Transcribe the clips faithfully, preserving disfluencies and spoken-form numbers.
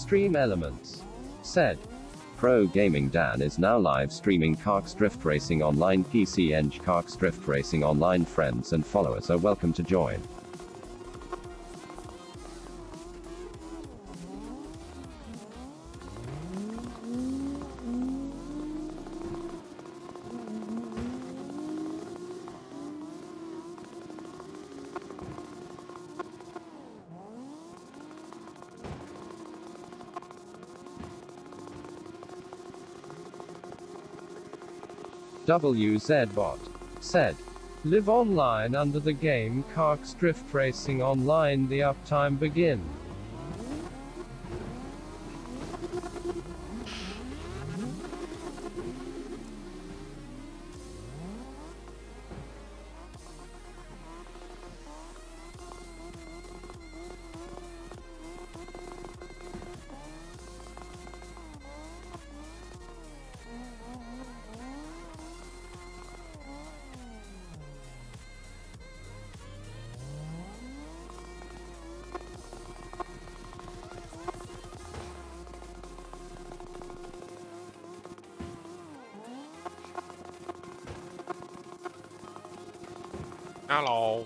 Stream elements. Said. Pro Gaming Dan is now live streaming CarX Drift Racing Online P C E N G. CarX Drift Racing Online friends and followers are welcome to join. W Z Bot. Said. Live online under the game CarX Drift Racing Online. The uptime begin. Hello.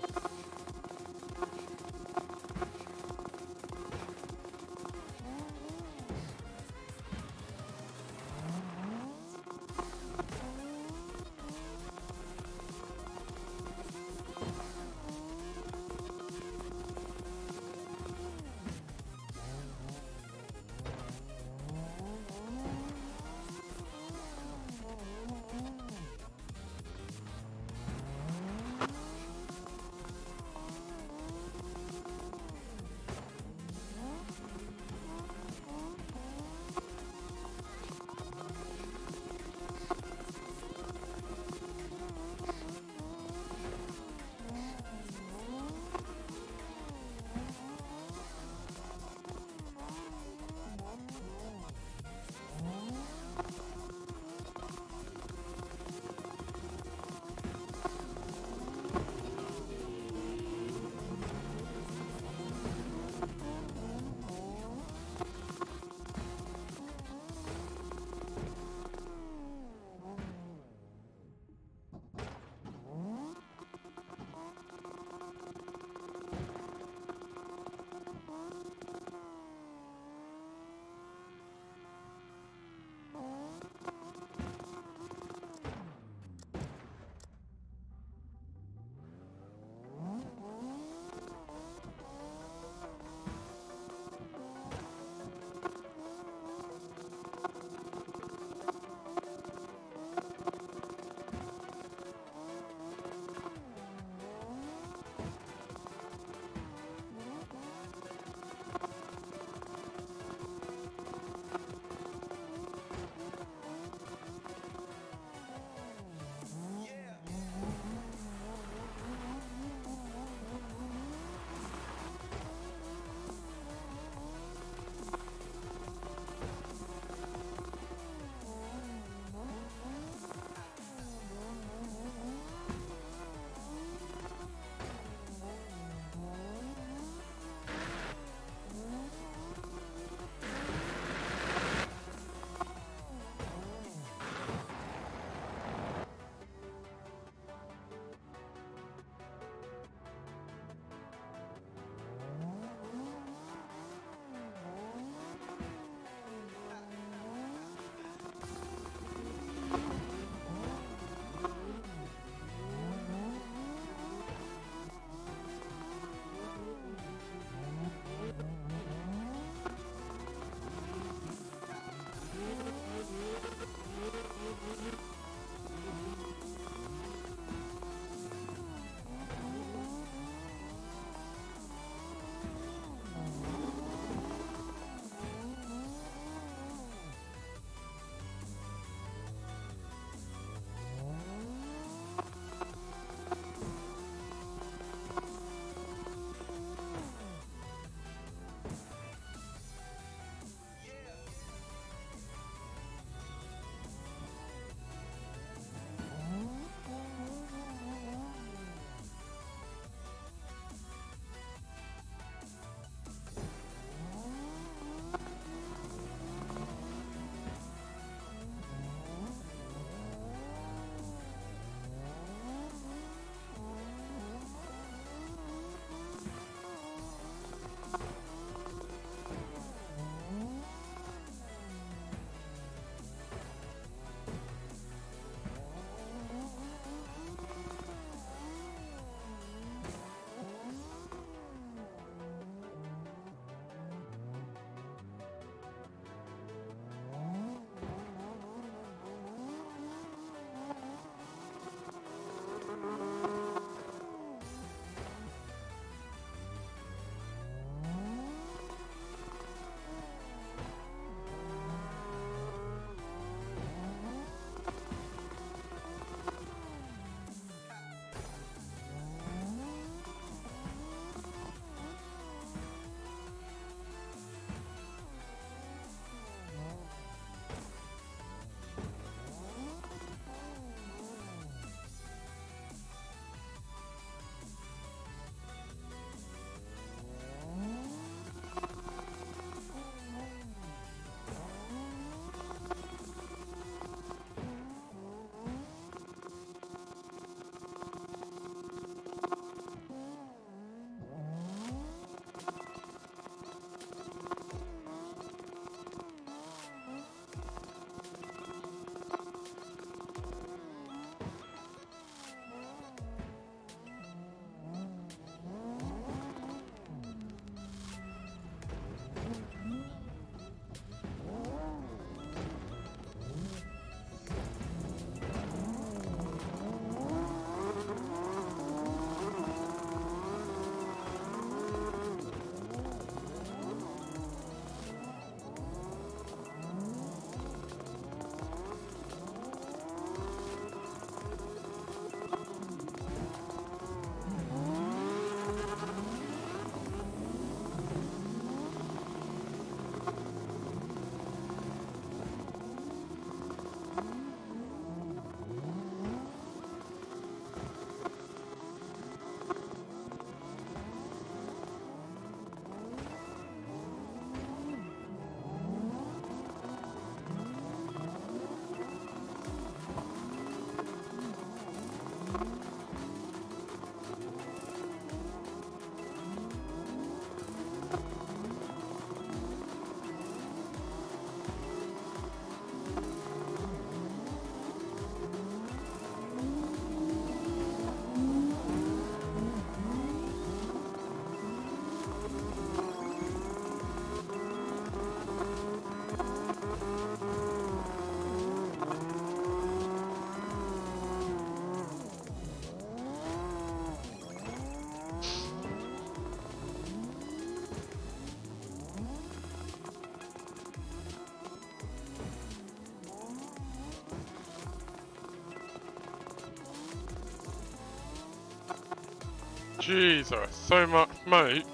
Jesus, so much smoke.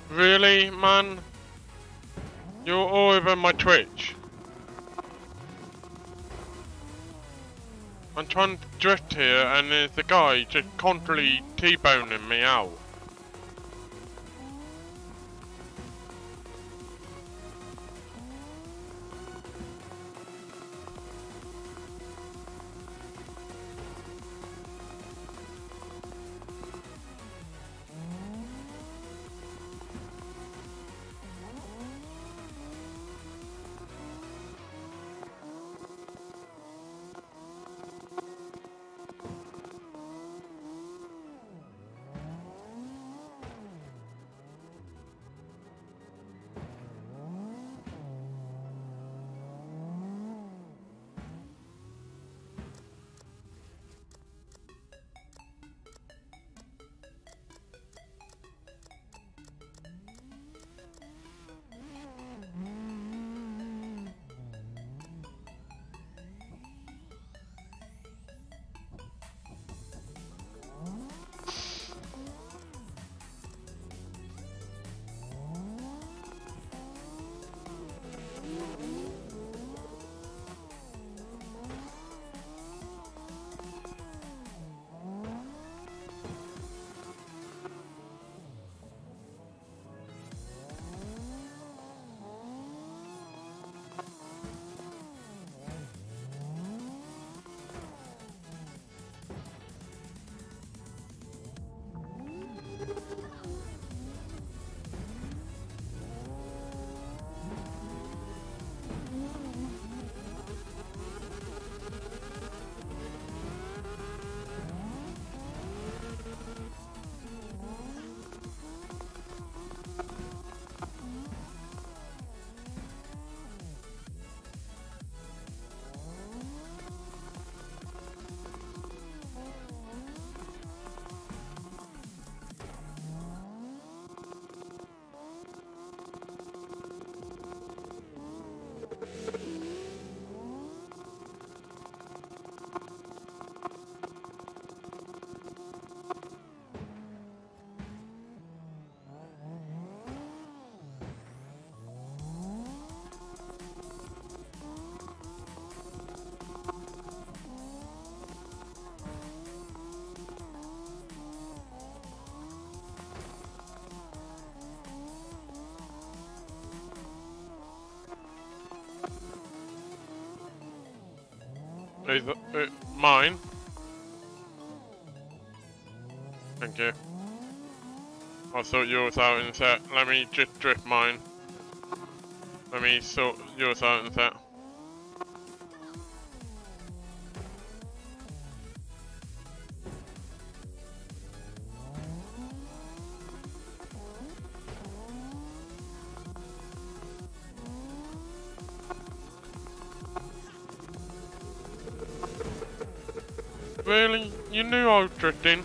Really, man? You're all over my Twitch. I'm trying to drift here and there's a guy just constantly T-boning me out. Is it mine? Thank you. I'll sort yours out in a sec. Let me just drift mine. Let me sort yours out in a sec. Really? You knew I was drifting?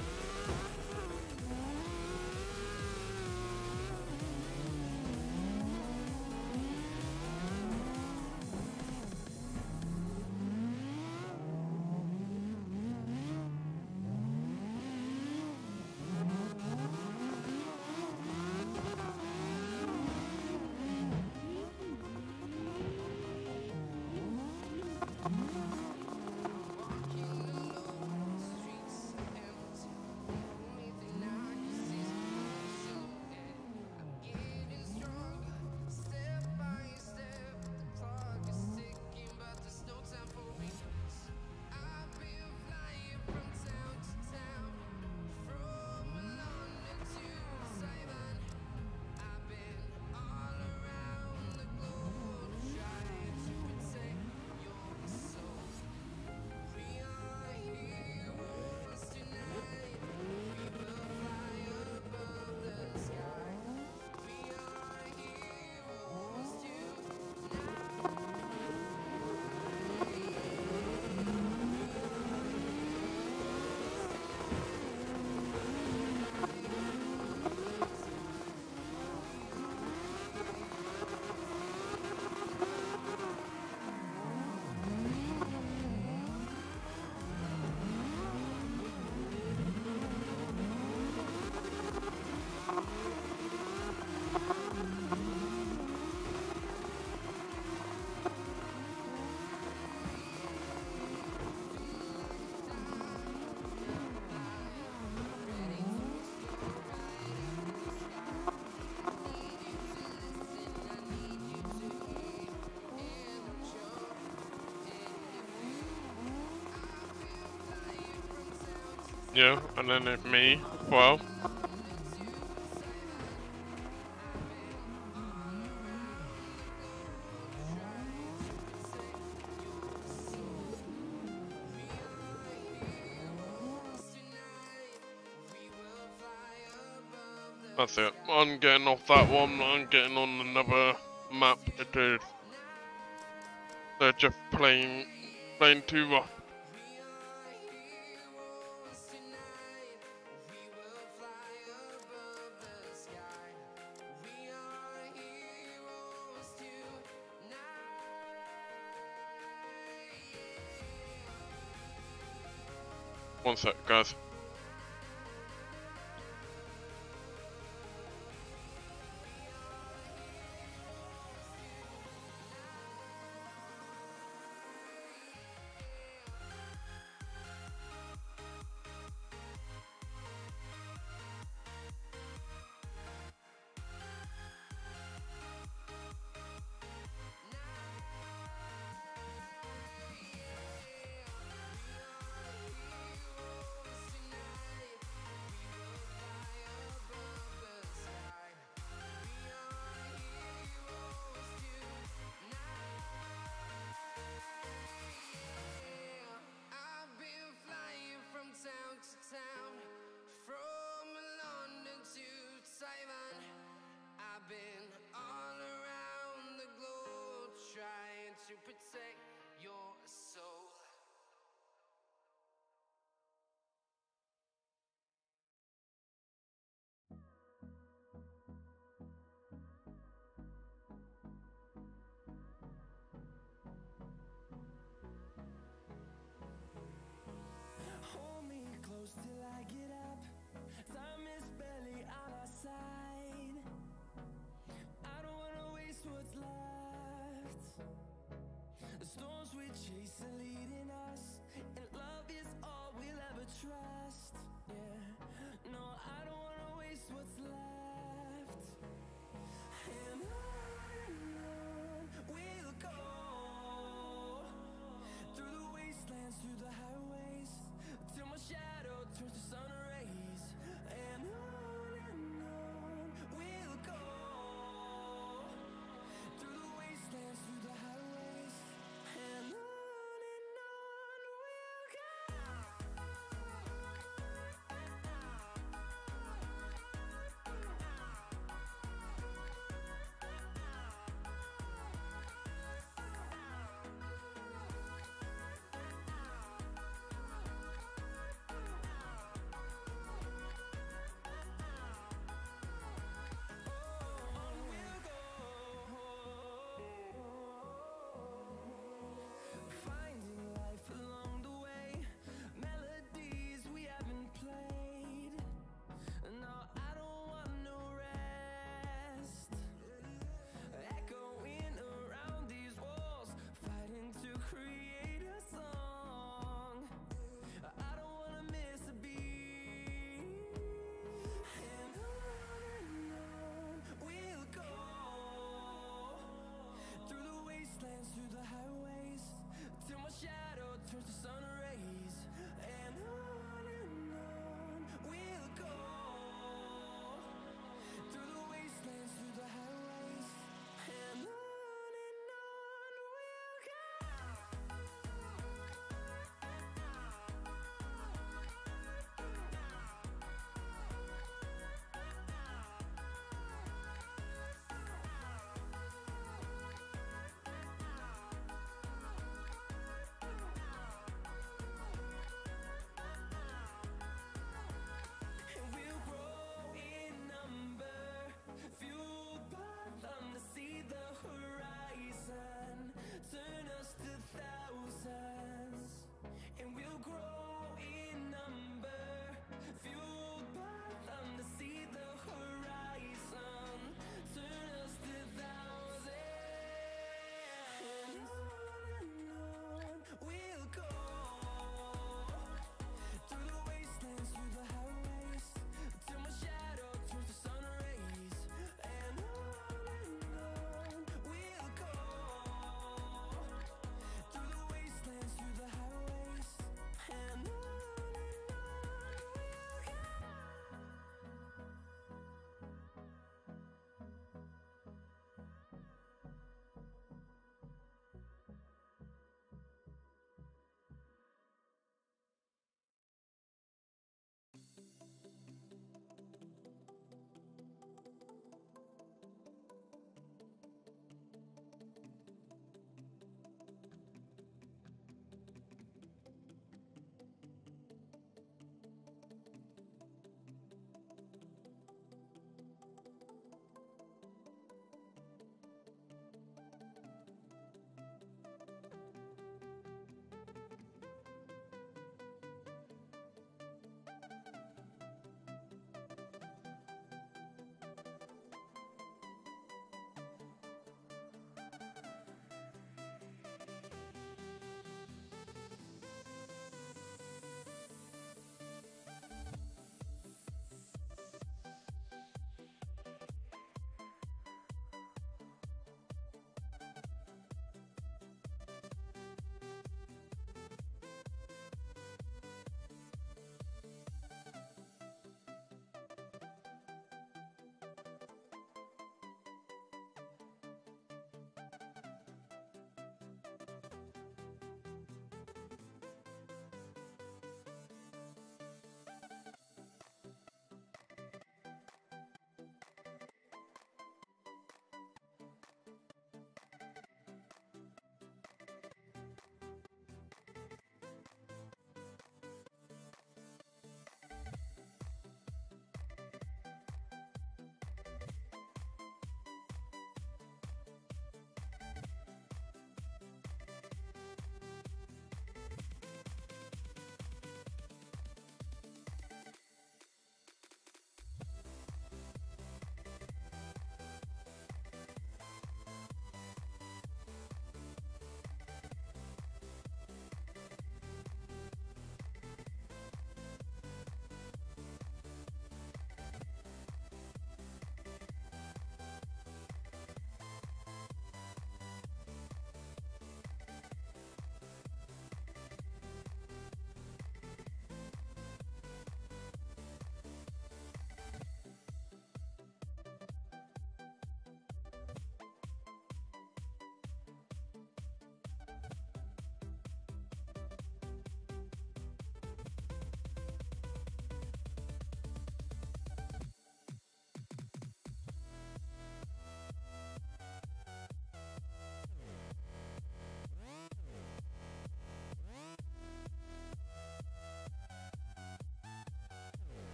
you, and then there's me as well. That's it. I'm getting off that one. I'm getting on another map. It is. They're just playing, playing too rough. One sec, guys. What's left? The storms we chase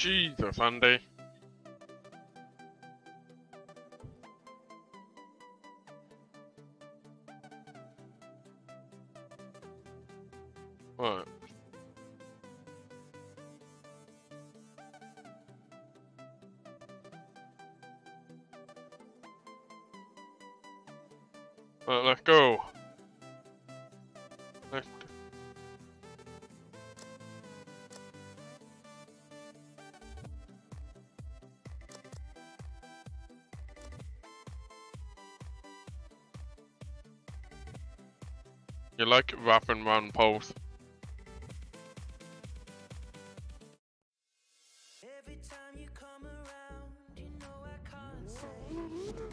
Jesus, Andy. Right. Right, let's go. Let's... You like wrap and run post. Every time you come around, you know I can't say no.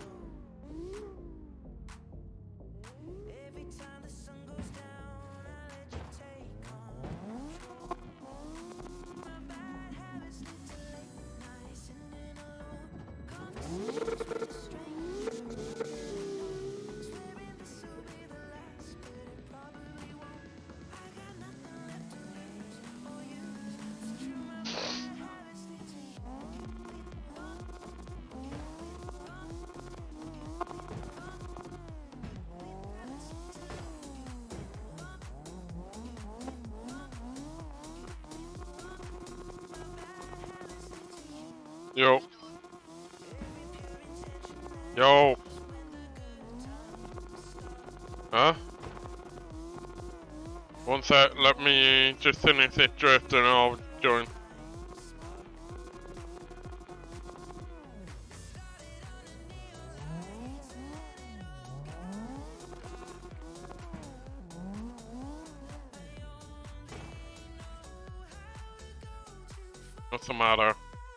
Every time the sun goes down, I let you take on. My bad habits lead to late nights, sitting alone, conversations with a stranger. Swearing this will be the last, but it probably won't. I got nothing left to lose or use. So true, my bad habits lead to you. Yo. Yo. Huh? One sec, let me just finish this drift and I'll join. What's the matter?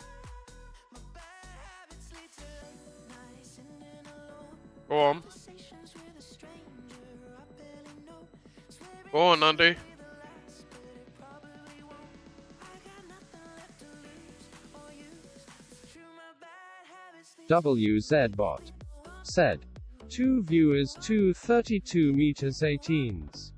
Go on. Go on, Andy. W Z bot said. Two viewers, two thirty-two meters eighteens.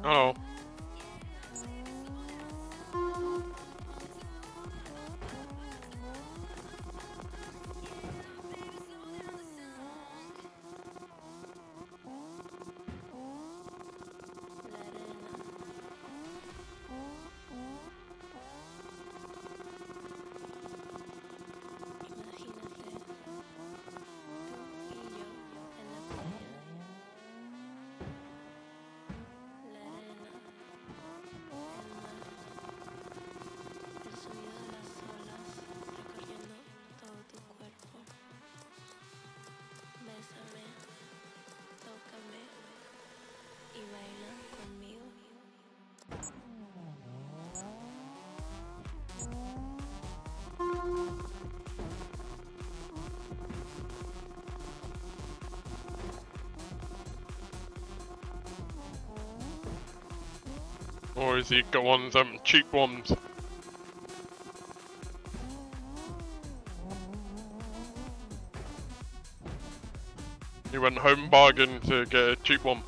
Hello. Or is he got one of them cheap ones? He went home bargain to get a cheap one.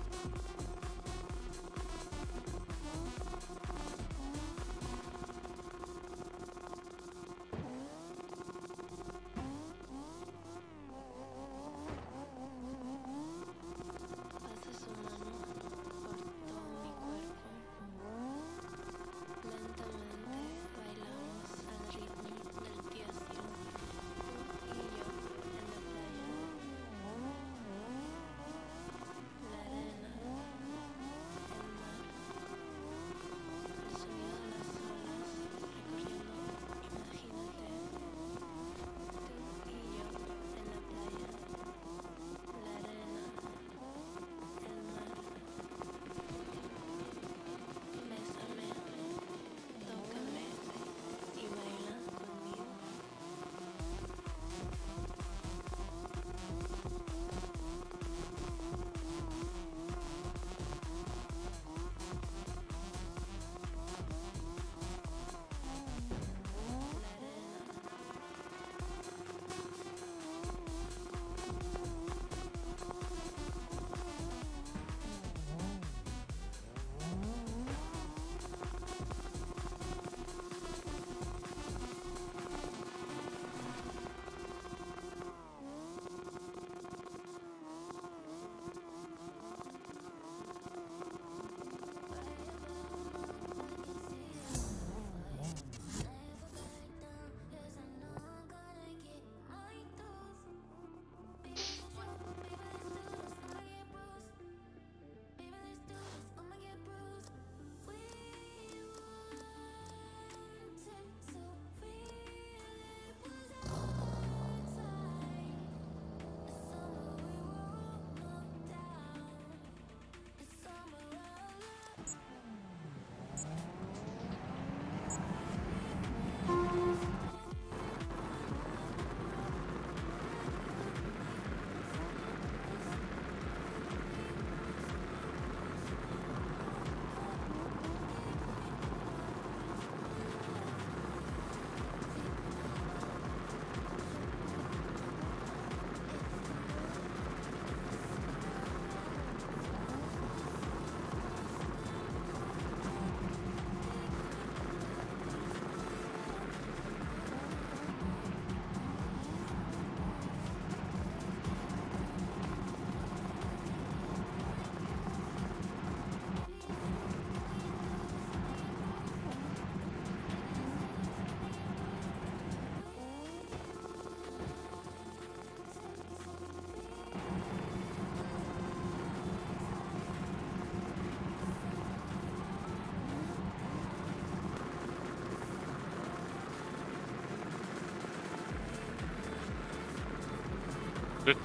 Just,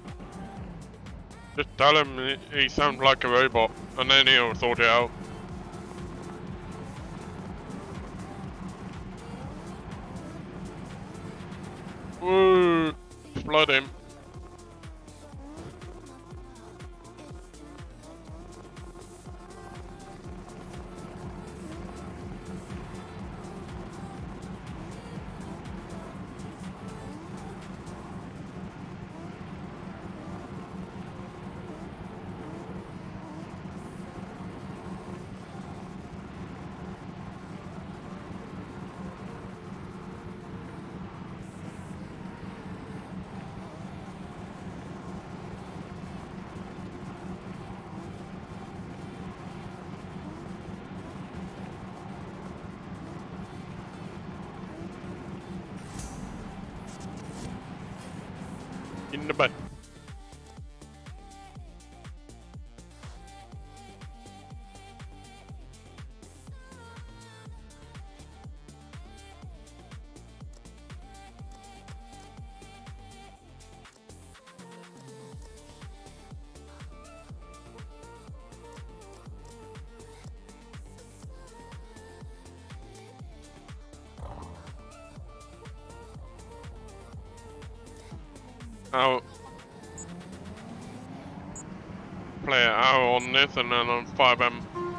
just tell him he, he sounds like a robot, and then he'll sort it out. Woo! Flood him. in the bud. I'll play an hour on this and then on five M.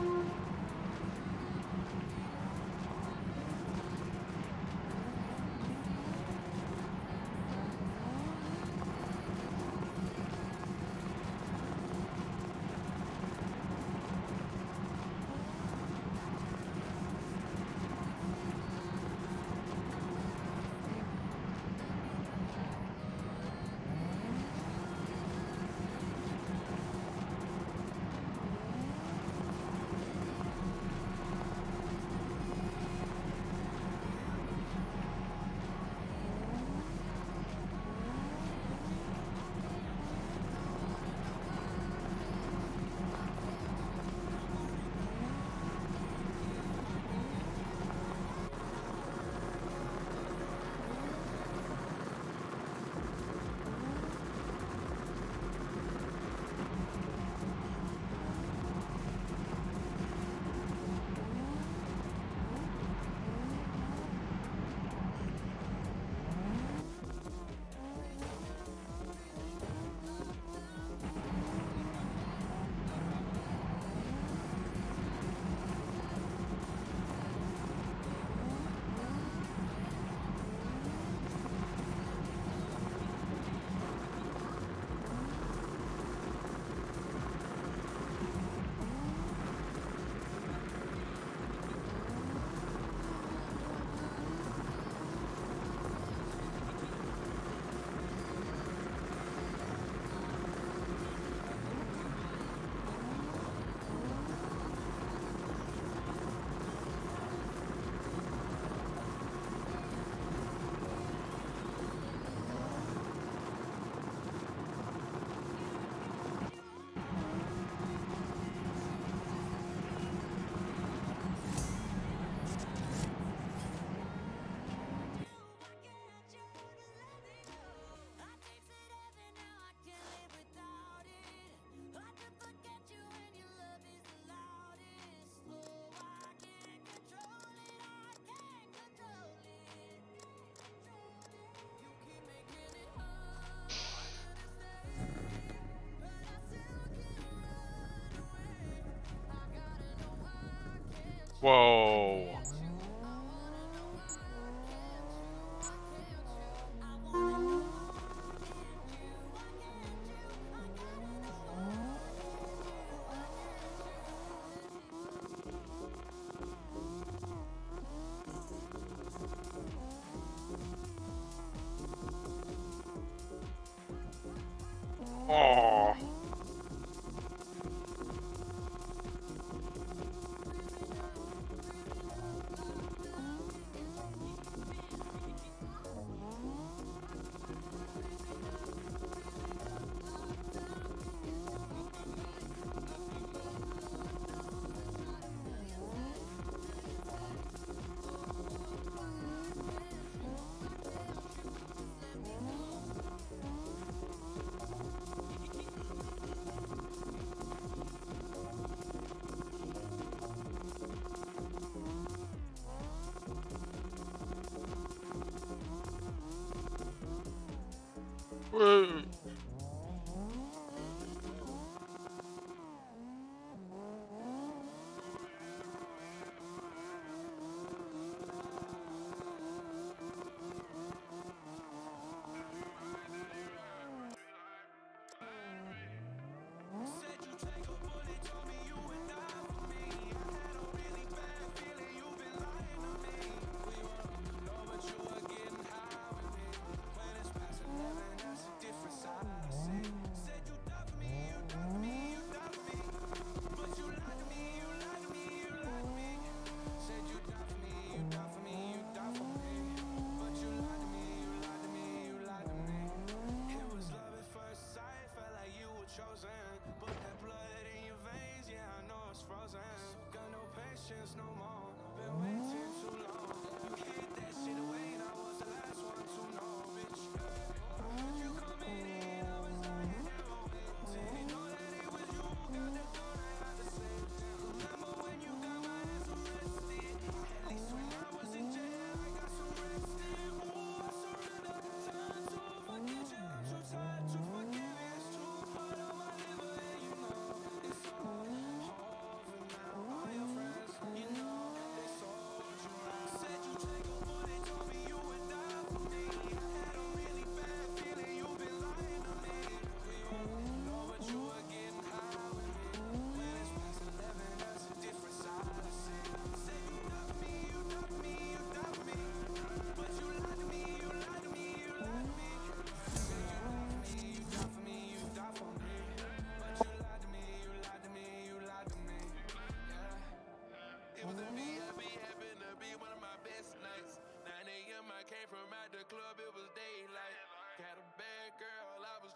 Whoa. Oh. Whoa.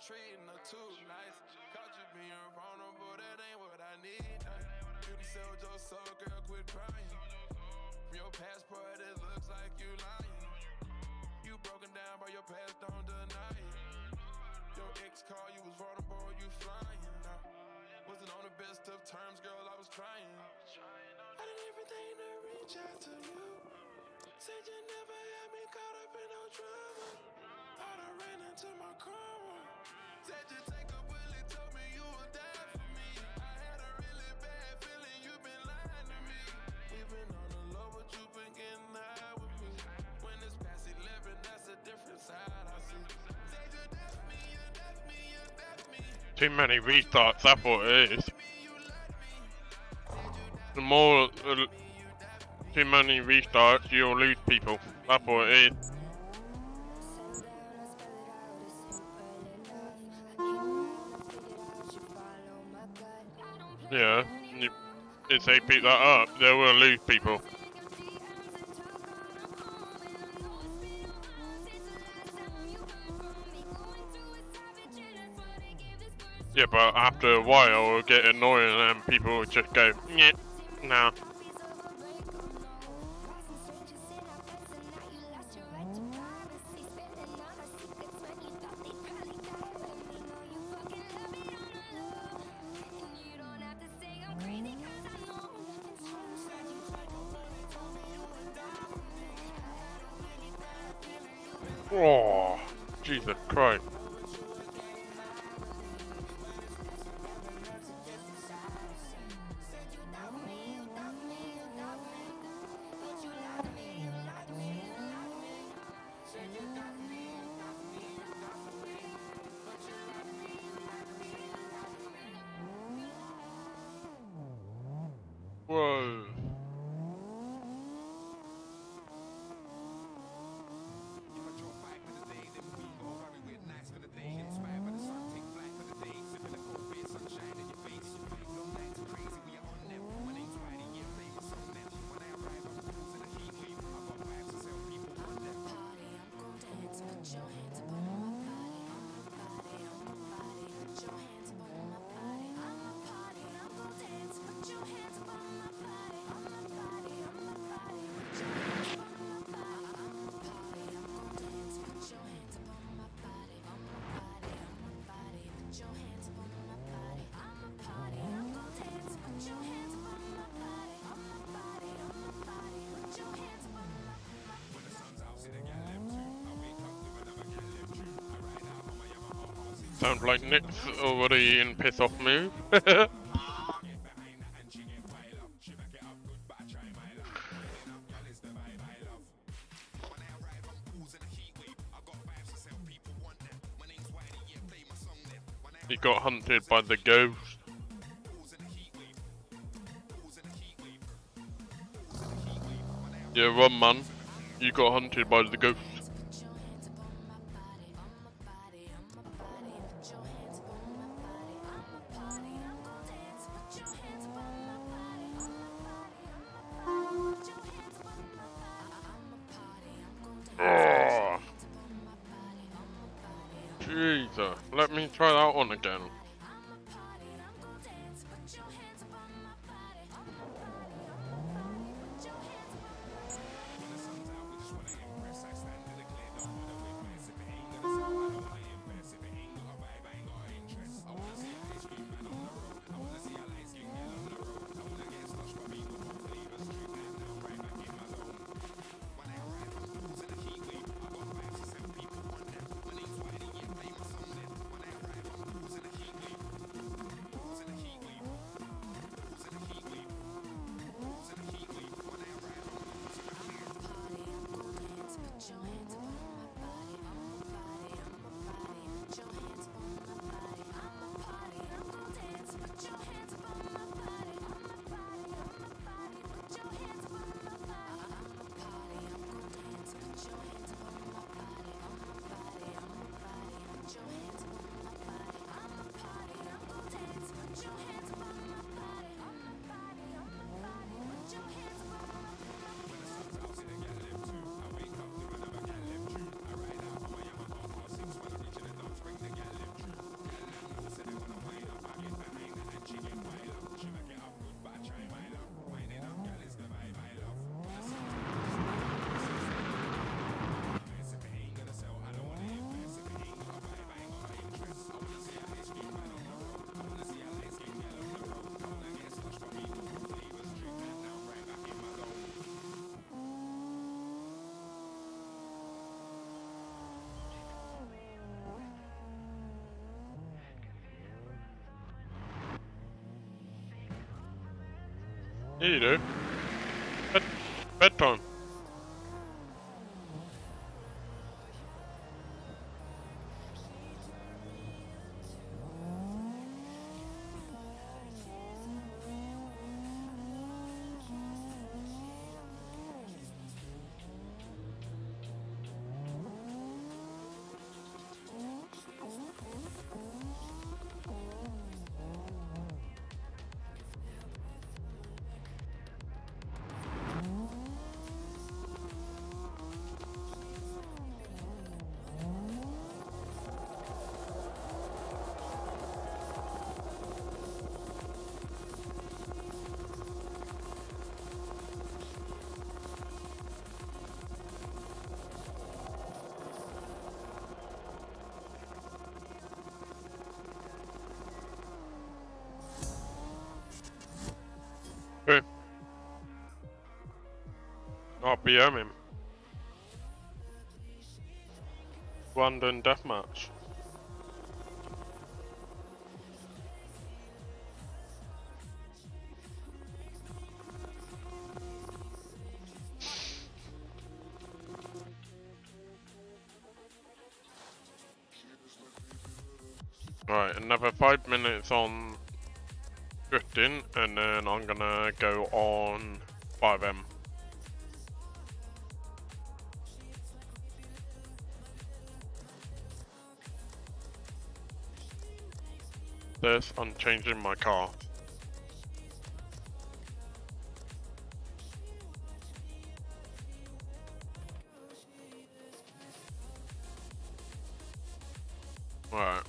treating her too nice. Caught you being vulnerable, that ain't what I need. You done sold your soul, girl, quit crying. From your passport, it looks like you lying. You broken down by your past, don't deny it. Your ex call, you was vulnerable, you flying now. Wasn't on the best of terms, girl, I was trying. I did everything to reach out to you. Said you never had me caught up in no drama. I done ran into my karma. Said you take a bullet, told me you would die for me. I had a really bad feeling you been lying to me. We been on the low, but you been getting high with me. When it's past eleven, that's a different side I see. Said you left me, you left me, you left me. Too many restarts, that's what it is. The more, uh, too many restarts, you'll lose people. That's what it is. Yeah, you, if they pick that up, they will lose people. Yeah, but after a while it'll get annoying and people will just go, yeah, nah. Oh, Jesus Christ. Whoa. Sounds like Nick's already in piss off move. He got hunted by the ghost. Yeah, run man. You got hunted by the ghost. Oh. Jesus, let me try that one again. Yeah, you do. Bed bedtime. Okay. R P M him. London Deathmatch. Right, another five minutes on drifting, and then I'm gonna go on five M. This, I'm changing my car. Right.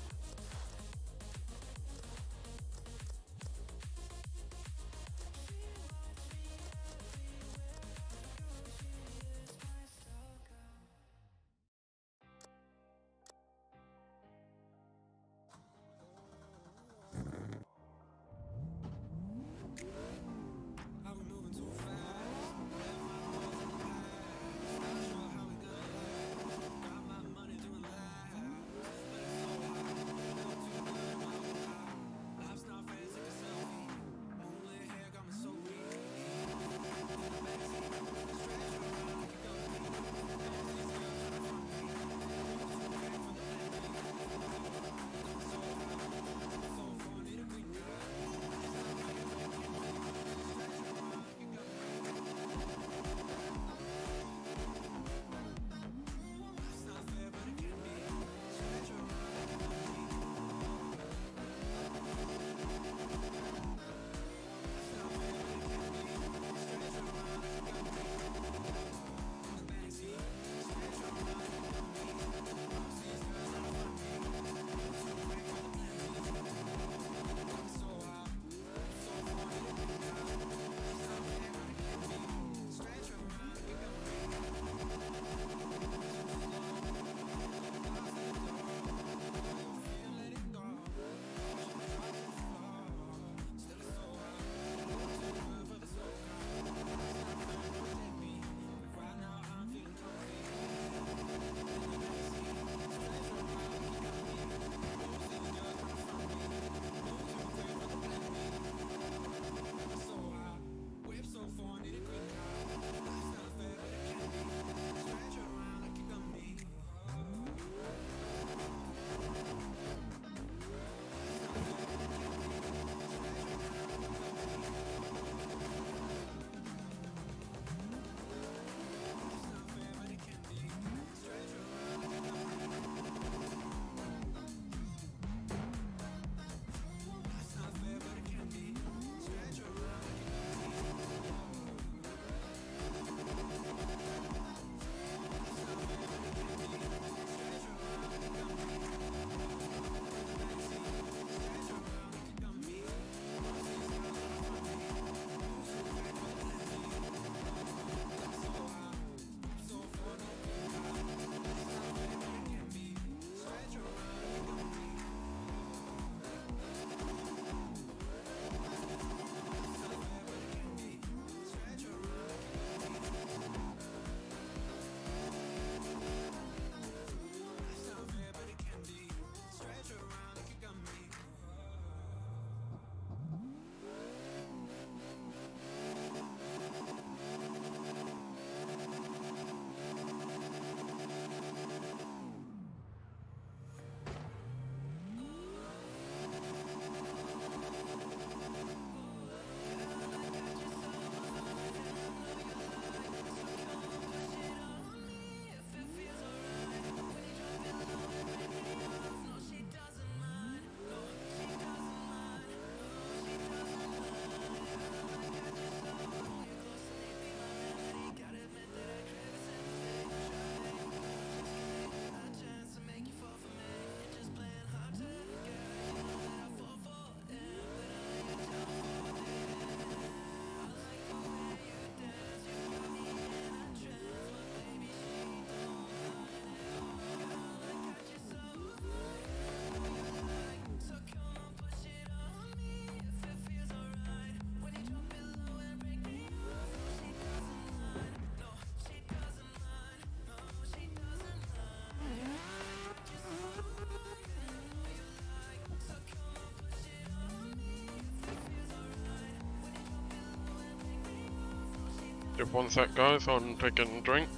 Just one sec, guys. I'm taking a drink.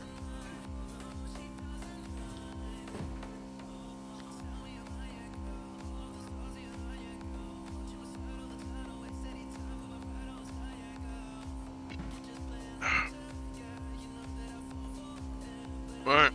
Right.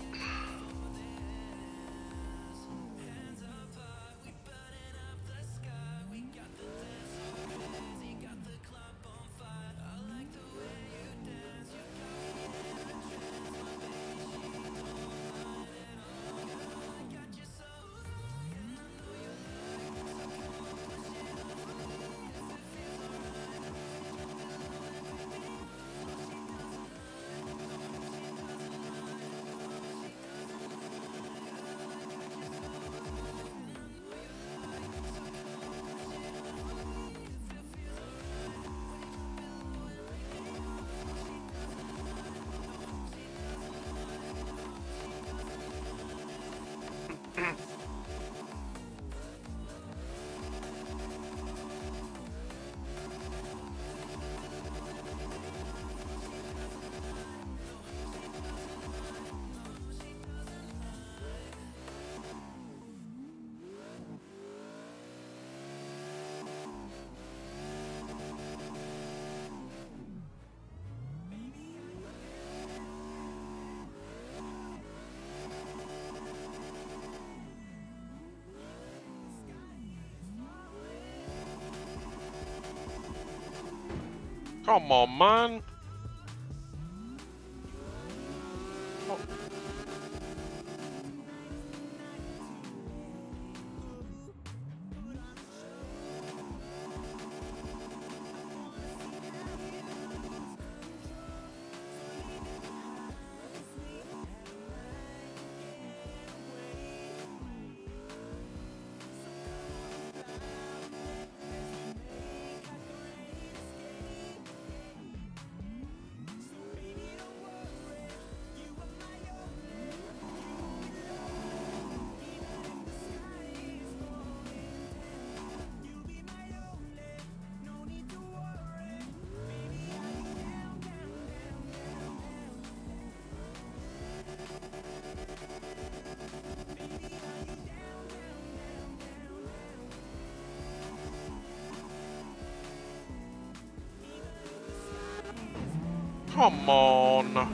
Come on, man. Oh. Come on.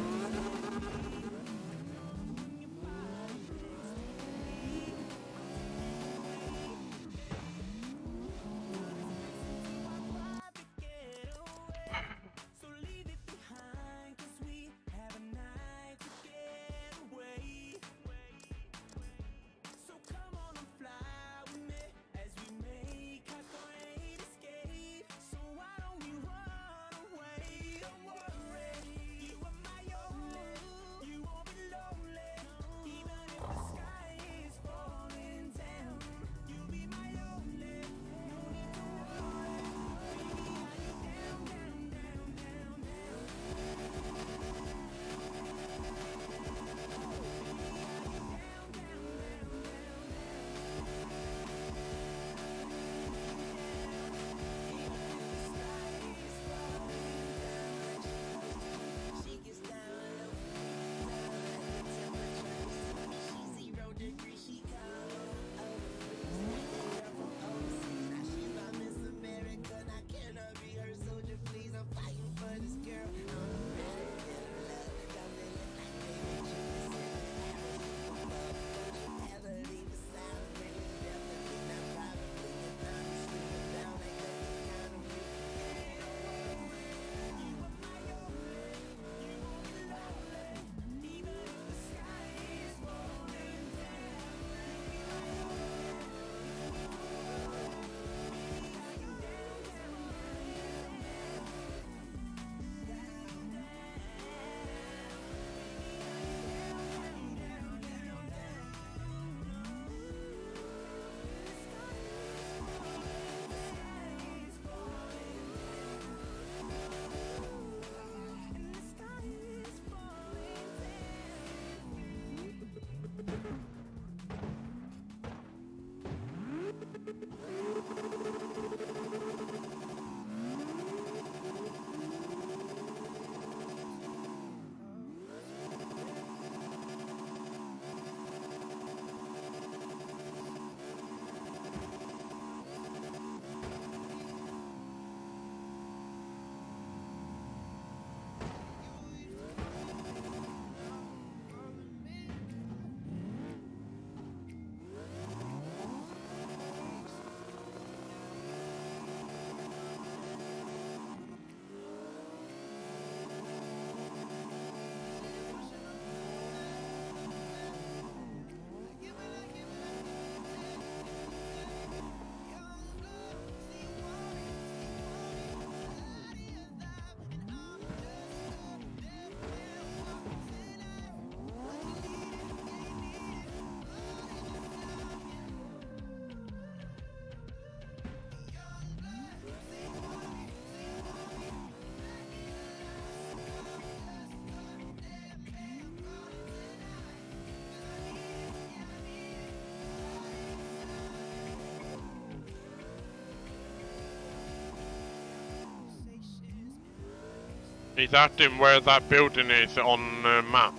He's asking where that building is on the map.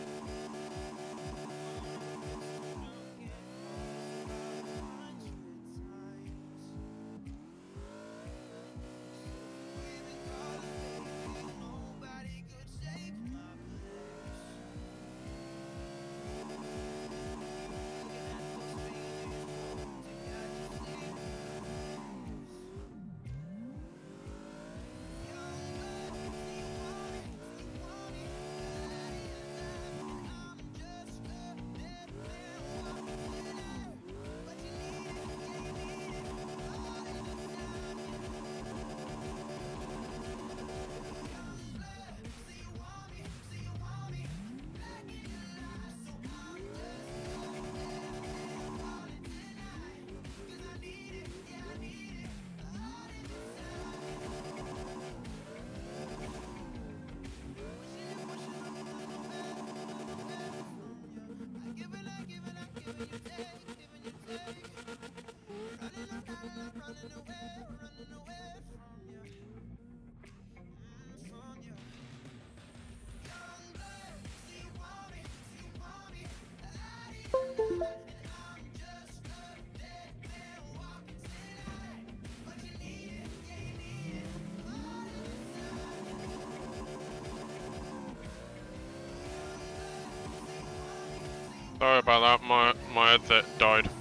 Sorry about that, my, my headset died.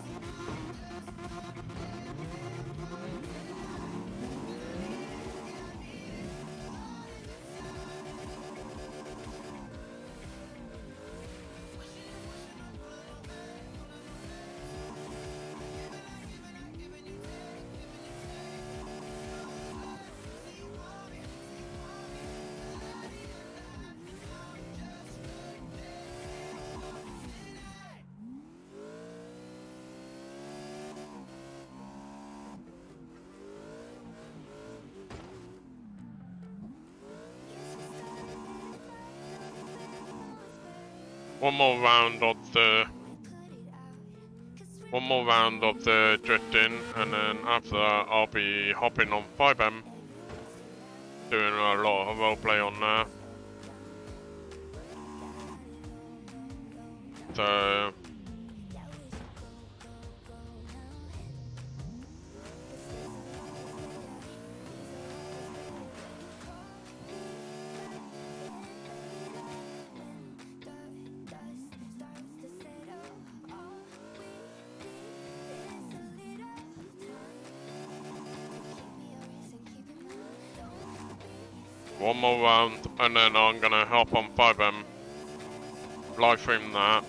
One more round of the one more round of the drifting, and then after that I'll be hopping on five M, doing a lot of roleplay on there. So one more round, and then I'm gonna hop on five M, live stream that.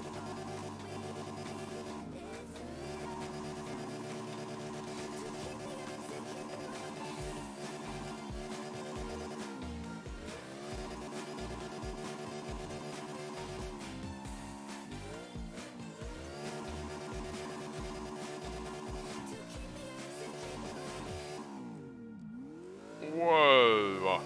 Whoa!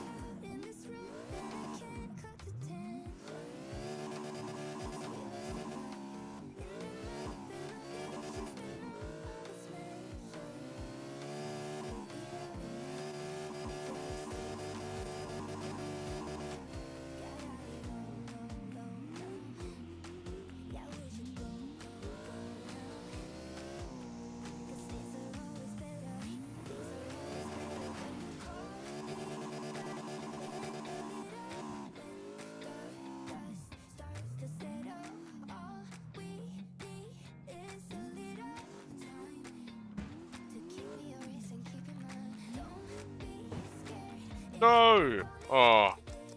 No! Oh.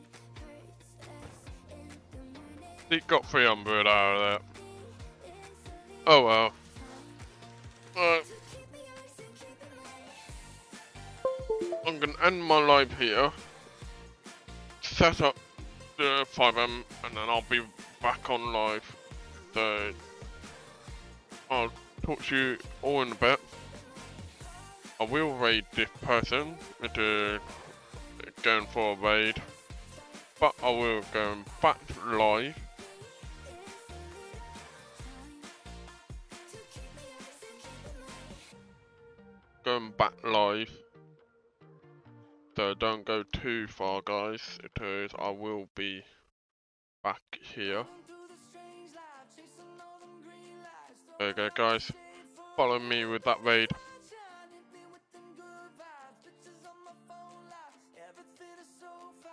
It got three hundred out of that. Oh well. Uh, I'm gonna end my live here. Set up the five M, and then I'll be back on live. So I'll talk to you all in a bit. I will raid this person into going for a raid, but I will go back live. Going back live So don't go too far, guys. It is. I will be back here. There you go, guys. Follow me with that raid. Everything is so fast.